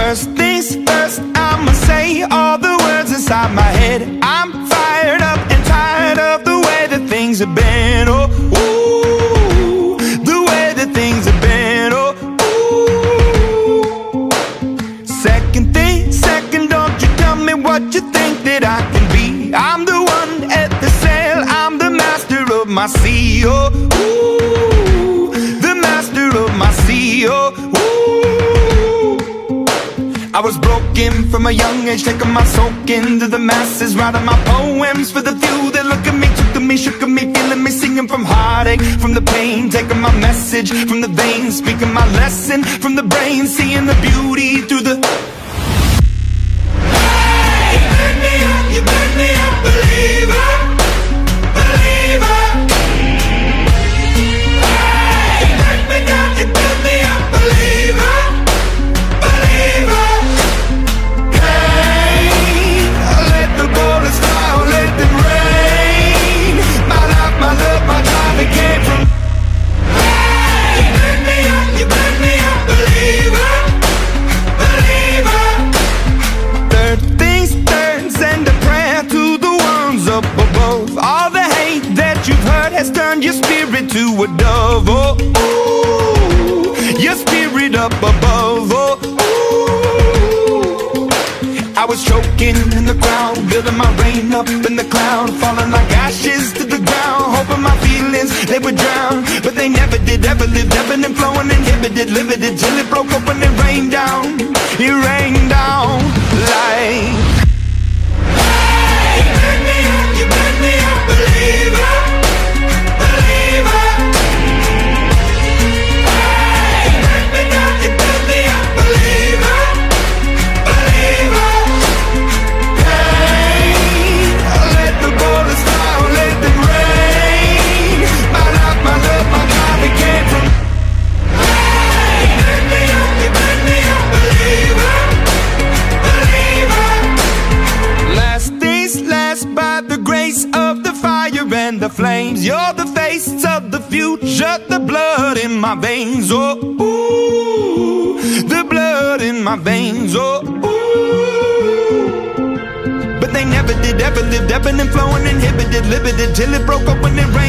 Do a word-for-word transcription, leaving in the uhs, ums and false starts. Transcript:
First things first, I'ma say all the words inside my head. I'm fired up and tired of the way that things have been. Oh, ooh, the way that things have been. Oh, ooh. Second thing, second, don't you tell me what you think that I can be. I'm the one at the sail, I'm the master of my sea. Oh, ooh, the master of my sea. Oh, ooh. I was broken from a young age, taking my soak into the masses, writing my poems for the few that look at me, took to me, shook at me, feeling me, singing from heartache, from the pain, taking my message from the veins, speaking my lesson from the brain, seeing the beauty through the... Hey, you burn me up, you burn me up, believer, believer. Hey, you burn me down, you burn me up, believer, believer. Has turned your spirit to a dove. Oh, ooh, your spirit up above. Oh, ooh. I was choking in the crowd, building my rain up in the cloud, falling like ashes to the ground, hoping my feelings, they would drown. But they never did, ever lived, ebbing and flowing, inhibited, limited, till it broke open and rained down. It rained down like... Hey, you burn me up, you burn me up, believer, believer. Hey, you burn me down, you burn me up, believer, believer. Hey, let the borders fly, let them rain. My life, my love, my God, it came from... Hey, you burn me up, you burn me up, believer, believer. Last days last by the grace of the fire and the flames. You're the face of the future, the blood in my veins. Oh, ooh, the blood in my veins. Oh, ooh. But they never did, ever lived, ebbing and flowing, inhibited, limited, till it broke open and rained.